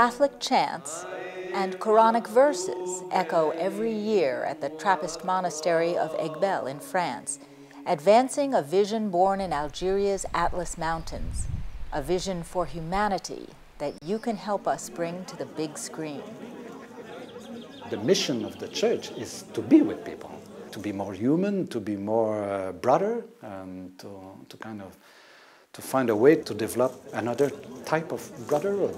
Catholic chants and Quranic verses echo every year at the Trappist monastery of Aiguebelle in France, advancing a vision born in Algeria's Atlas Mountains, a vision for humanity that you can help us bring to the big screen. The mission of the church is to be with people, to be more human, to be more brother, and to find a way to develop another type of brotherhood.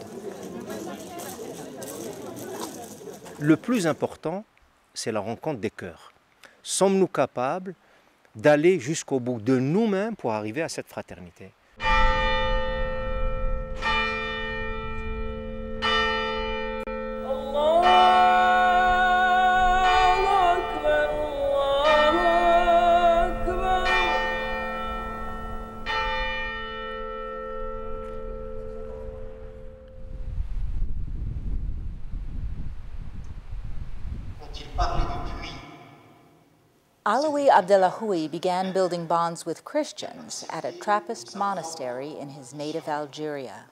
Le plus important, c'est la rencontre des cœurs. Sommes-nous capables d'aller jusqu'au bout de nous-mêmes pour arriver à cette fraternité? Alaoui Abdellahoui began building bonds with Christians at a Trappist monastery in his native Algeria.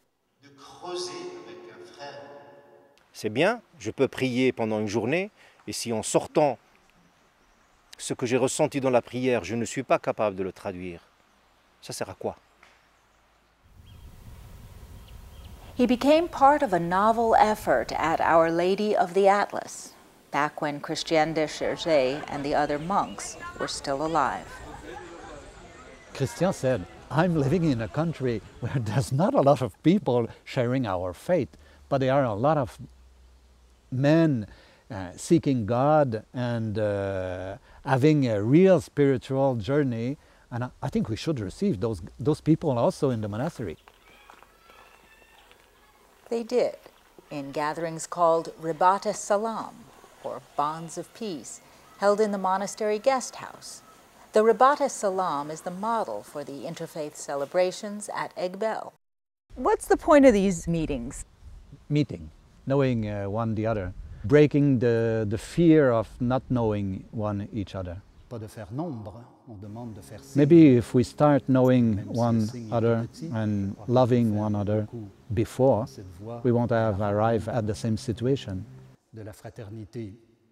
C'est bien, je peux prier pendant une journée, et si en sortant, ce que j'ai ressenti dans la prière, je ne suis pas capable de le traduire, ça sert à quoi? He became part of a novel effort at Our Lady of the Atlas, back when Christian de Chergé and the other monks were still alive. Christian said, I'm living in a country where there's not a lot of people sharing our faith, but there are a lot of men seeking God and having a real spiritual journey, and I think we should receive those people also in the monastery. They did, in gatherings called Ribat es-Salam, or Bonds of Peace, held in the monastery guest house. The Ribat es-Salam is the model for the interfaith celebrations at Aiguebelle. What's the point of these meetings? Meeting, knowing one the other, breaking the fear of not knowing each other. Maybe if we start knowing one another and loving one another before, we won't have arrived at the same situation. The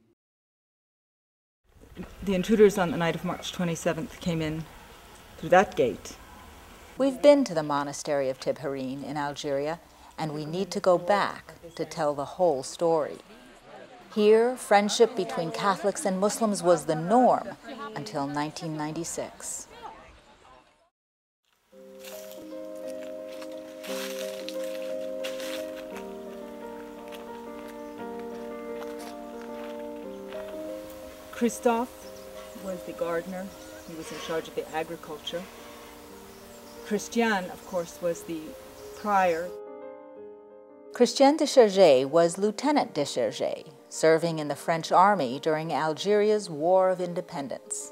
intruders on the night of March 27th came in through that gate. We've been to the monastery of Tibherine in Algeria, and we need to go back to tell the whole story. Here, friendship between Catholics and Muslims was the norm until 1996. Christophe was the gardener. He was in charge of the agriculture. Christian, of course, was the prior. Christian de Chergé was Lieutenant de Chergé, serving in the French army during Algeria's War of Independence.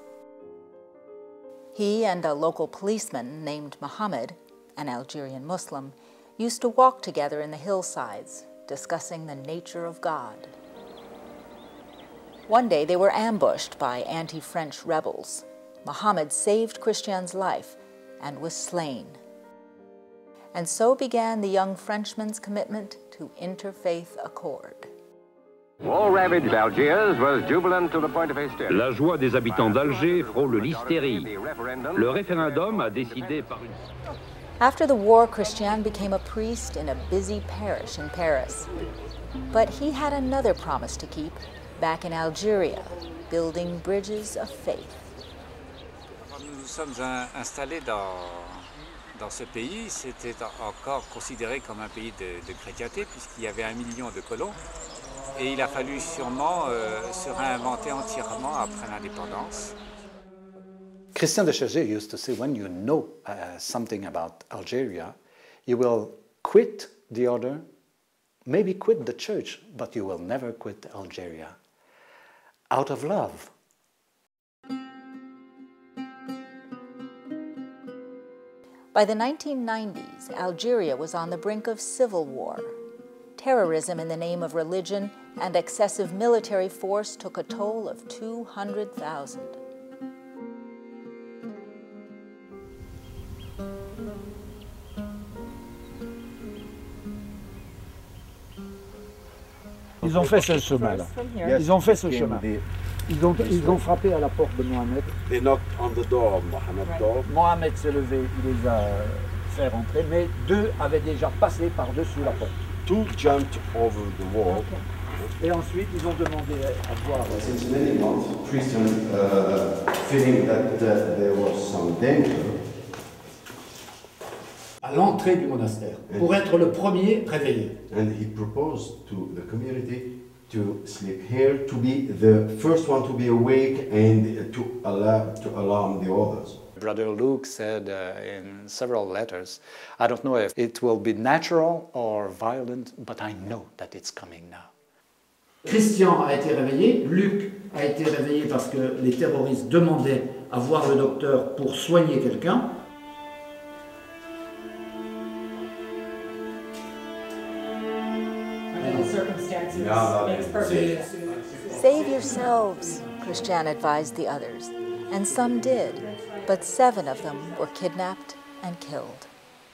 He and a local policeman named Mohammed, an Algerian Muslim, used to walk together in the hillsides, discussing the nature of God. One day they were ambushed by anti-French rebels. Mohammed saved Christian's life and was slain. And so began the young Frenchman's commitment to interfaith accord. War-ravaged Algiers was jubilant to the point of hysteria. La joie des habitants d'Alger frôle l'hystérie. Le référendum a décidé par une... After the war, Christian became a priest in a busy parish in Paris. But he had another promise to keep back in Algeria, building bridges of faith. Nous nous sommes installés dans ce pays, c'était encore considéré comme un pays de chrétienté puisqu'il y avait 1 million de colons et il a fallu sûrement se réinventer entièrement après l'indépendance. Christian de Chergé used to say, when you know something about Algeria, you will quit the order, maybe quit the church, but you will never quit Algeria. Out of love. By the 1990s, Algeria was on the brink of civil war. Terrorism in the name of religion and excessive military force took a toll of 200,000. Ils ont fait ce chemin-là. Ils ont fait ce chemin. Ils ont frappé à la porte de Mohamed. They knocked on the door of Mohammed's door. Mohamed s'est levé, il les a fait rentrer, mais deux avaient déjà passé par-dessus la porte. Two jumped over the wall. Et ensuite, ils ont demandé à voir. Since many months, Christians feeling that there was some danger. À l'entrée du monastère, pour être le premier réveillé. And he proposed to the community to sleep here, to be the first one to be awake and to alarm the others. Brother Luke said in several letters, I don't know if it will be natural or violent, but I know that it's coming now. Christian a été réveillé, Luc a été réveillé parce que les terroristes demandaient à voir le docteur pour soigner quelqu'un. Save yourselves, Christian advised the others, and some did, but 7 of them were kidnapped and killed.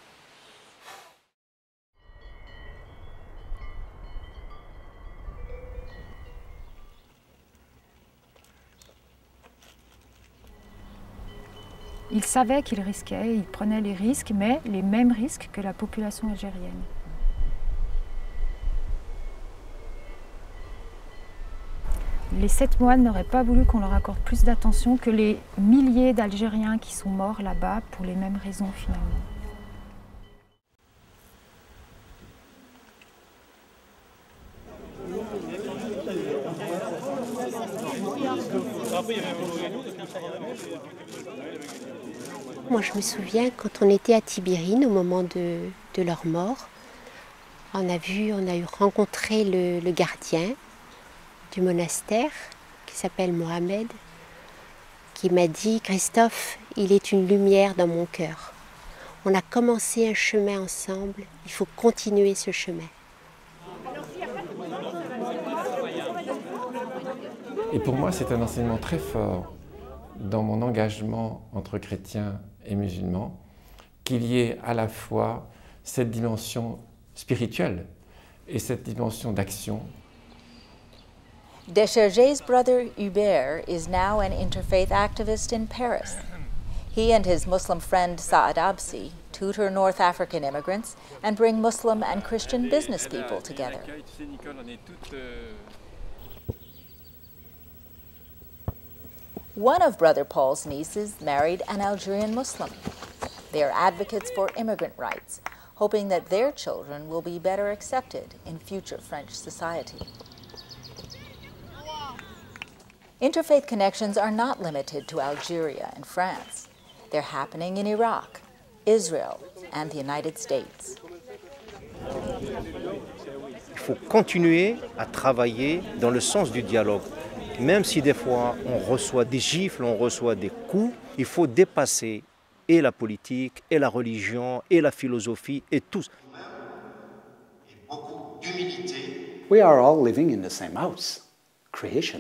Il savait qu'il risquait, il prenait les risques, mais les mêmes risques que la population algérienne. Les 7 moines n'auraient pas voulu qu'on leur accorde plus d'attention que les milliers d'Algériens qui sont morts là-bas pour les mêmes raisons finalement. Moi, je me souviens quand on était à Tibérine au moment de leur mort, on a rencontré le gardien du monastère qui s'appelle Mohamed, qui m'a dit « Christophe, il est une lumière dans mon cœur. On a commencé un chemin ensemble, il faut continuer ce chemin. » Et pour moi, c'est un enseignement très fort dans mon engagement entre chrétiens et musulmans, qu'il y ait à la fois cette dimension spirituelle et cette dimension d'action. Descharges' brother Hubert is now an interfaith activist in Paris. He and his Muslim friend Saad Absi tutor North African immigrants and bring Muslim and Christian business people together. One of Brother Paul's nieces married an Algerian Muslim. They are advocates for immigrant rights, hoping that their children will be better accepted in future French society. Interfaith connections are not limited to Algeria and France. They're happening in Iraq, Israel, and the United States. Il faut continuer à travailler dans le sens du dialogue. Même si des fois on reçoit des gifles, on reçoit des coups, il faut dépasser et la politique, et la religion, et la philosophie, et tout. We are all living in the same house, creation.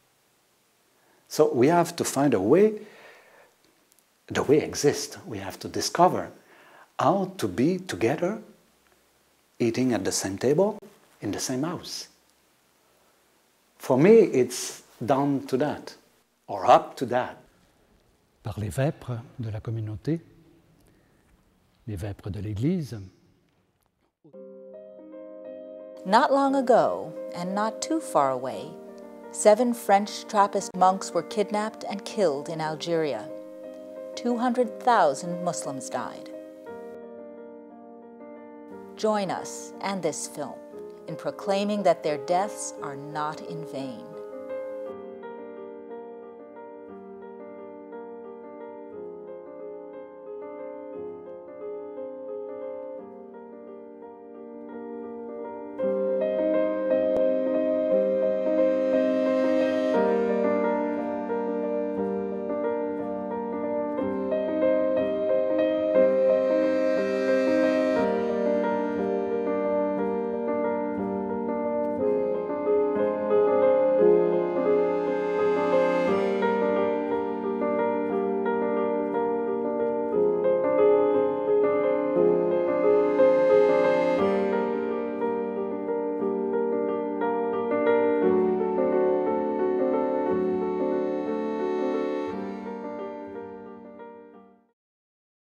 So we have to find a way, the way exists. We have to discover how to be together, eating at the same table, in the same house. For me, it's down to that, or up to that. Par les vêpres de la communauté, les vêpres de l'Église. Not long ago, and not too far away, 7 French Trappist monks were kidnapped and killed in Algeria. 200,000 Muslims died. Join us and this film in proclaiming that their deaths are not in vain.